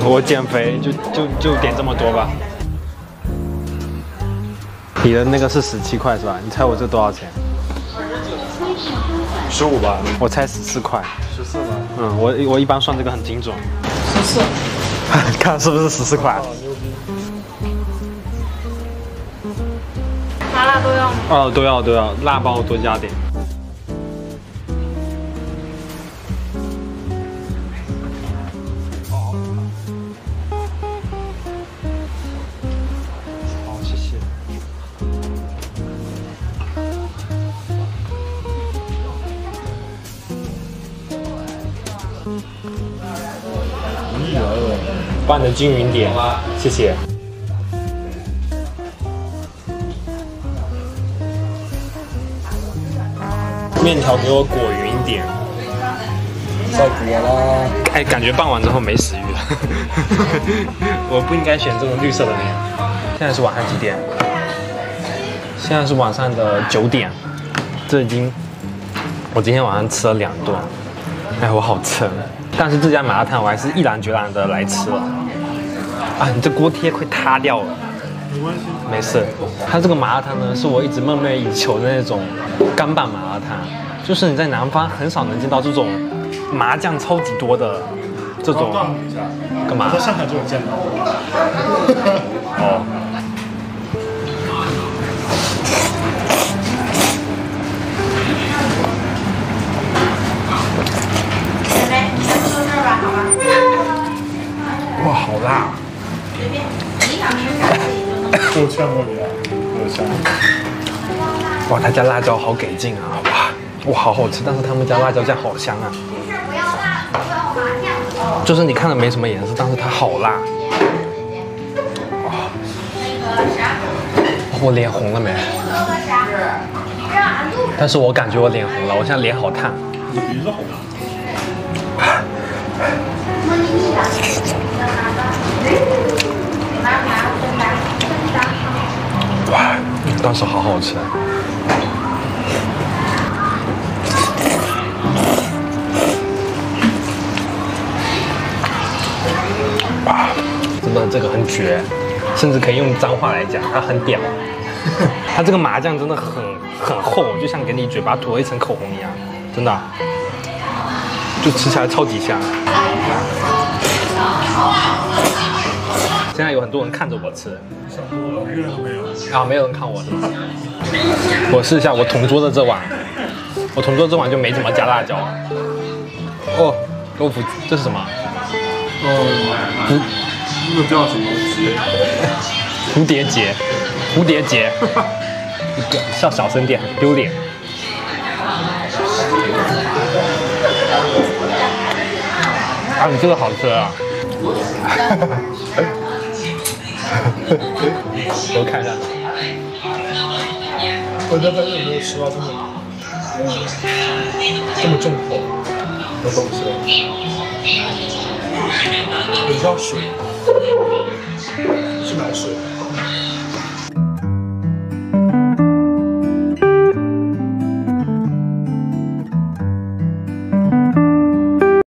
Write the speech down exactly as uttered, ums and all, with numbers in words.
我减肥就就就点这么多吧。你的那个是十七块是吧？你猜我这多少钱？十五吧。我猜十四块。十四吧。嗯，我我一般算这个很精准。十四。看是不是十四块？牛逼。 麻辣都要吗？ 哦，都要都要，辣帮我多加点。好，谢谢。拌的均匀点，谢谢。面条给我裹匀一点， 再裹啦。 哎，感觉拌完之后没食欲了。我不应该选这种绿色的面。现在是晚上几点？现在是晚上的九点。这已经，我今天晚上吃了两顿。哎，我好撑。但是这家麻辣烫我还是毅然决然的来吃了。啊，你这锅贴快塌掉了。 没关系， 没事。它这个麻辣烫呢，是我一直梦寐以求的那种干拌麻辣烫，就是你在南方很少能见到这种麻酱超级多的这种。干嘛？ 在上海就有见到。 哦。哇，好辣！ 够呛过你啊，够呛。 哇，他家辣椒好给劲啊！哇，哇，好好吃，但是他们家辣椒酱好香啊！就是你看着没什么颜色，但是它好辣。哇，我脸红了没？但是我感觉我脸红了，我现在脸好烫。 你鼻子红了。 哇，当时好好吃。哇，真的这个很绝，甚至可以用脏话来讲，它很屌。它这个麻酱真的很很厚，就像给你嘴巴涂了一层口红一样，真的，就吃起来超级香。现在有很多人看着我吃， 想多了，一个人都没有。 啊，没有人看我是吗？我试一下我同桌的这碗，我同桌这碗就没怎么加辣椒。哦，豆腐，这是什么？ 嗯，那个叫什么结？ 蝴蝶结，蝴蝶结。笑小声点，丢脸。啊，你这个好吃啊！我看一下。 我在很久没有吃到这么这么重口的东西了。你知道水是买水。